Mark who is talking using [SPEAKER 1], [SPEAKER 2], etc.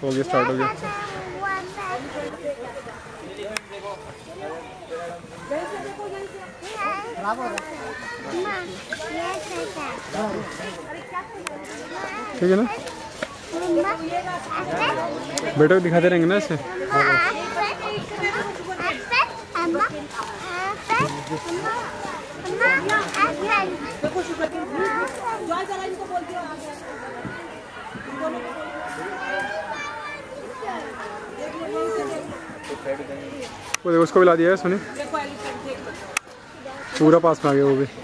[SPEAKER 1] हो गया, स्टार्ट हो गया। ठीक है ना बेटा, दिखाते रहेंगे ना ऐसे। वो देखो उसको भी ला दिया है सोनी, पूरा पास में आ गया वो भी।